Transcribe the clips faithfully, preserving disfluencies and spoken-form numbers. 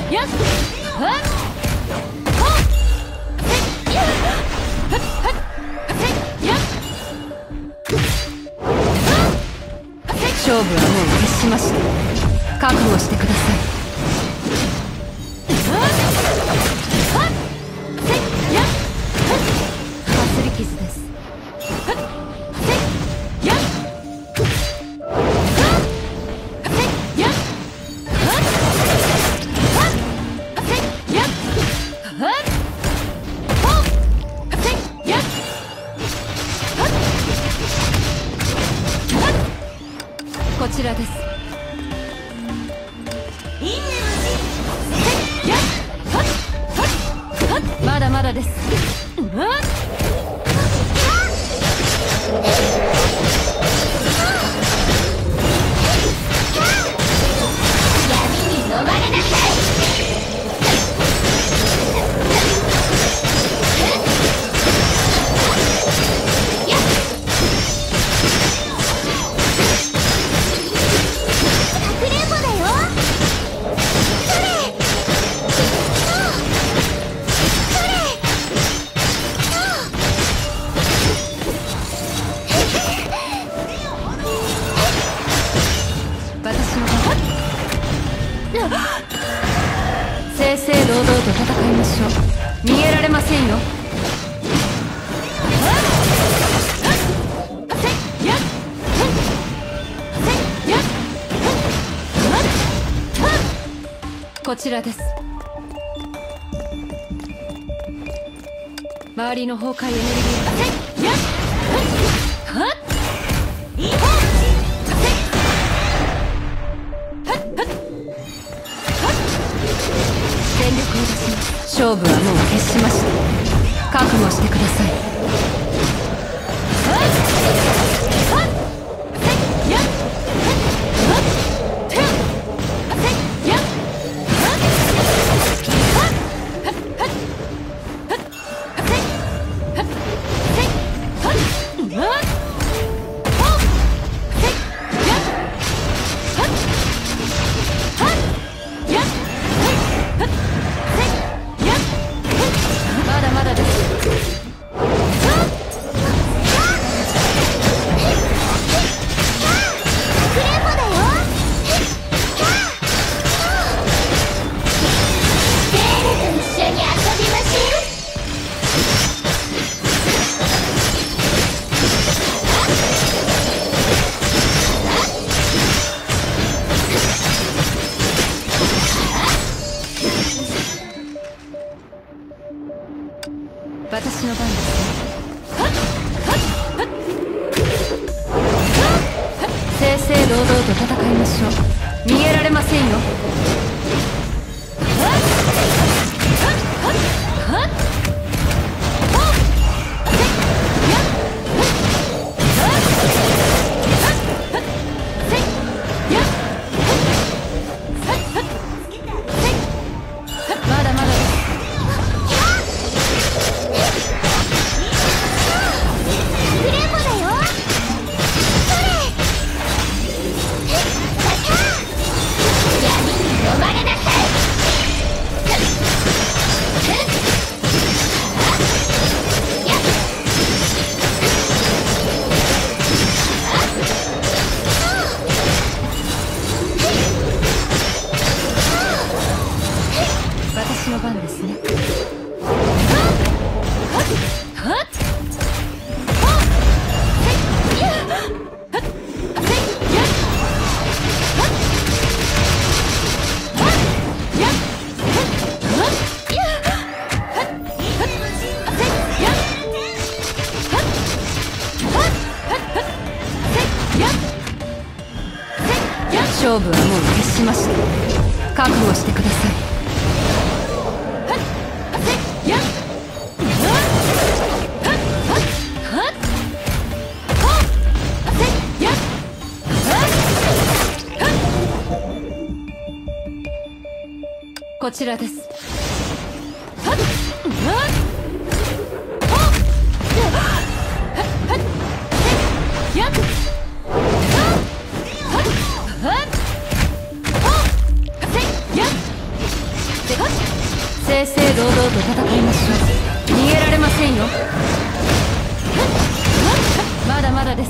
やっはっほっせやっはっはっせやっ勝負はもう決しました。覚悟してください。かすり傷です。こちらです。まだまだです。闇に逃れなさい。正々堂々と戦いましょう。逃げられませんよ。こちらです。周りの崩壊エネルギー全力を出します。勝負はもう決しました。覚悟してください。まだまだです。私の番です。正々堂々と戦いましょう。逃げられませんよ。まだまだです。私の番ですね。勝負はもう決しました。覚悟してください。こちらです。 正々堂々と戦いましょう。逃げられませんよ。まだまだです。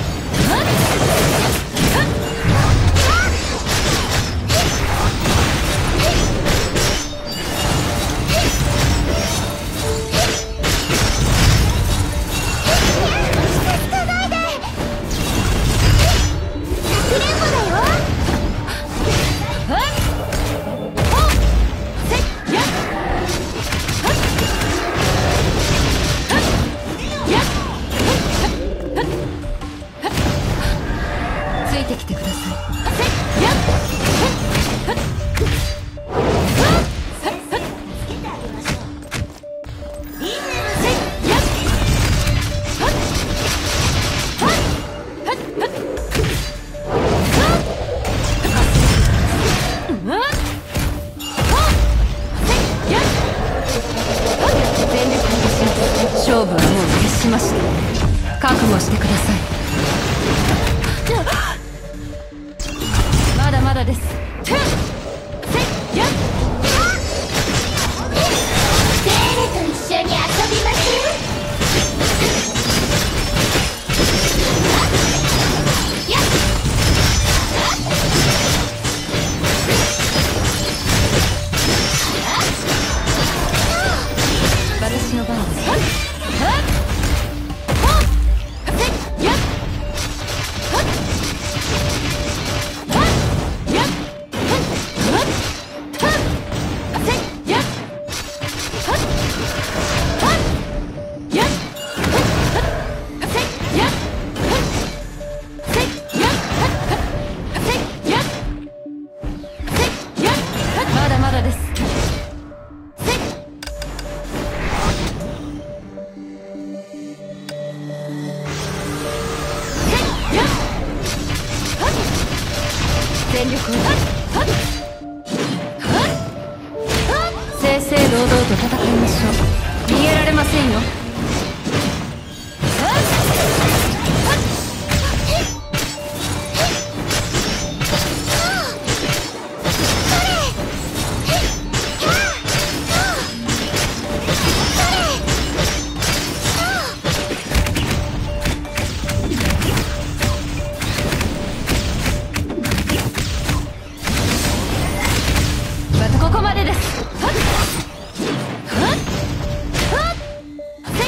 ついてきてください。勝負はもう決しました。覚悟してください。まだまだです。セイヤッ誰と一緒に遊びましょう。私の番です。まだまだです。全力を正々堂々と戦いましょう。逃げられませんよ。ここまでです。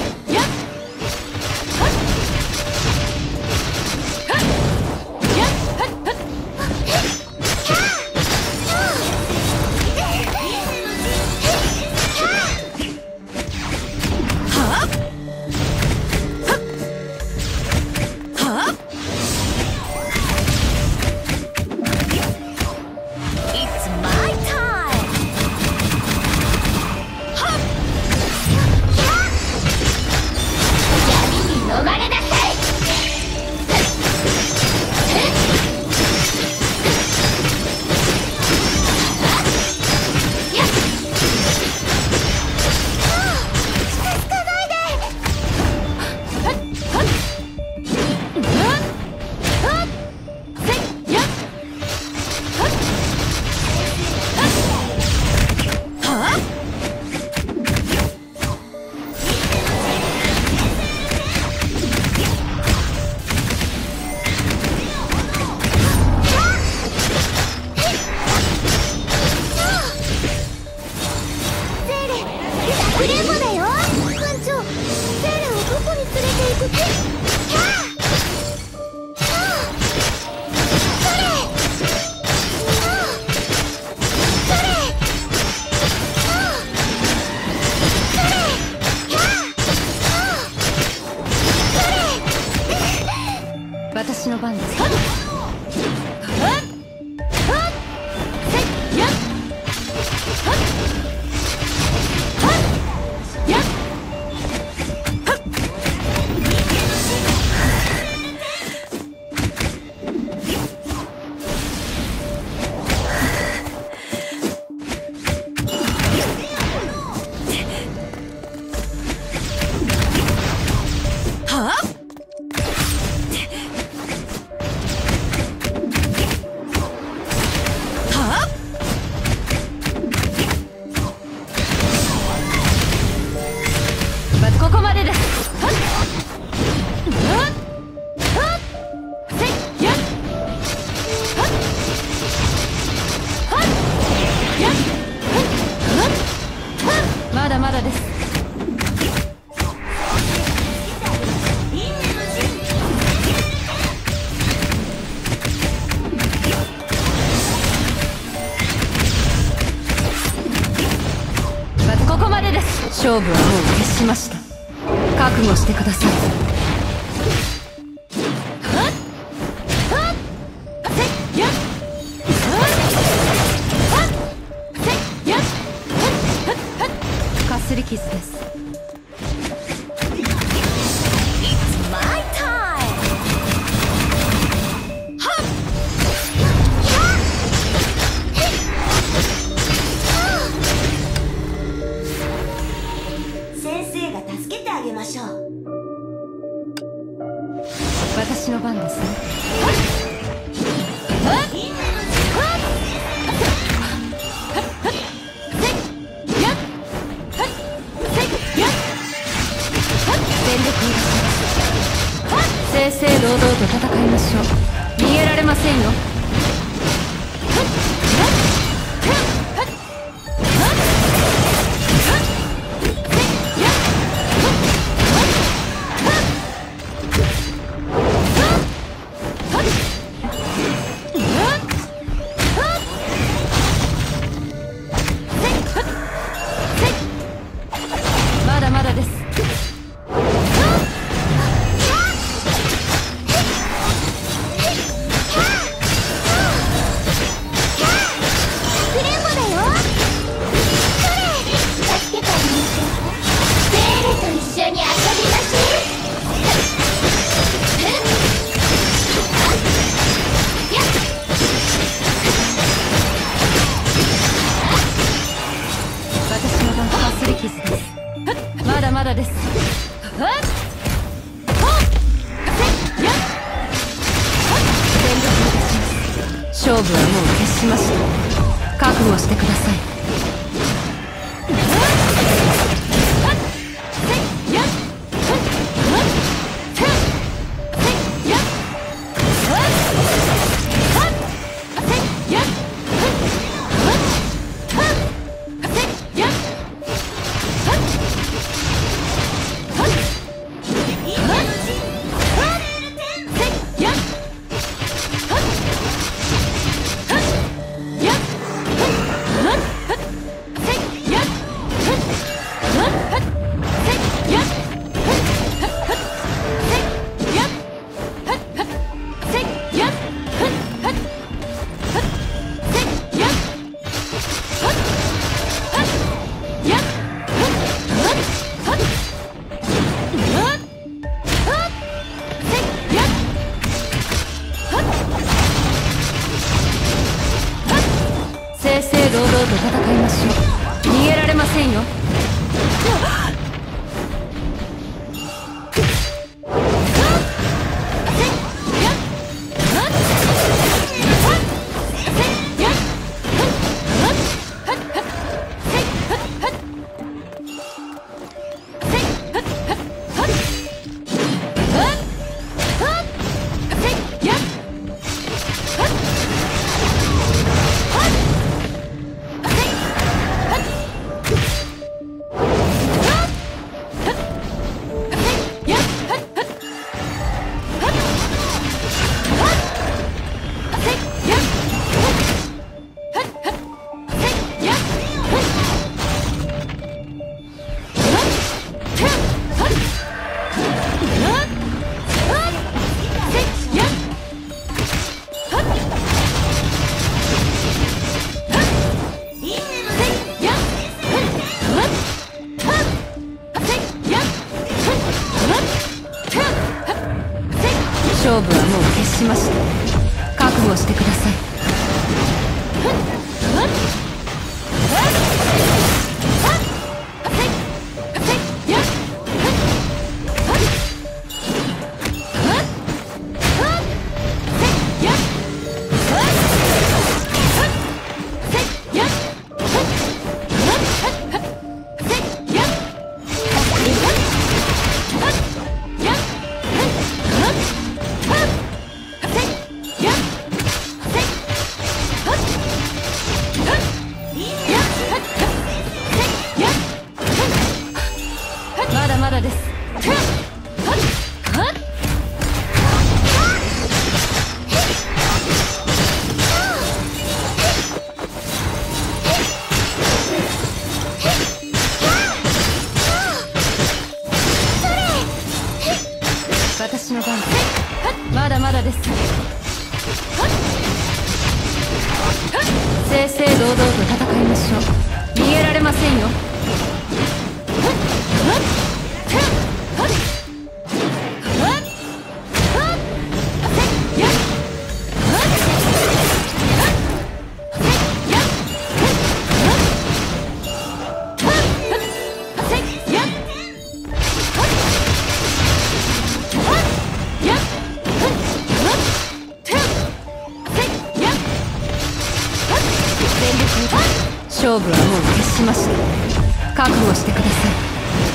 だです。ここまでです。勝負はもう決しました。覚悟してください。かすり傷です。私の番ですね。全力を出します。正々堂々と戦いましょう。逃げられませんよ。まだまだです。まだまだです。勝負はもう決しました。覚悟してください。正々堂々と戦いましょう。逃げられませんよ。 せんよ。勝負はもう決しました。覚悟してください。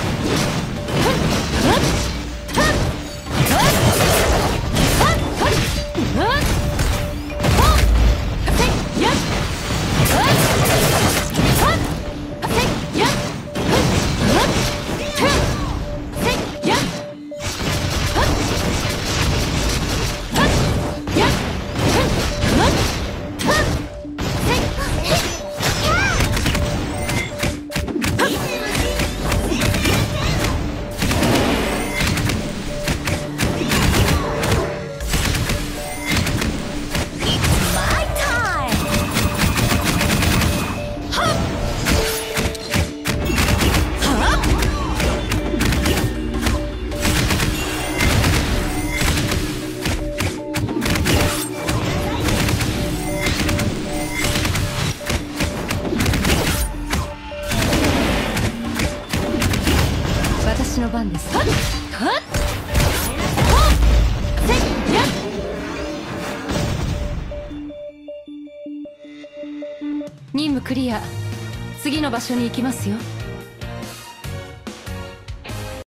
私の番です。はっはっ任務クリア。次の場所に行きますよ。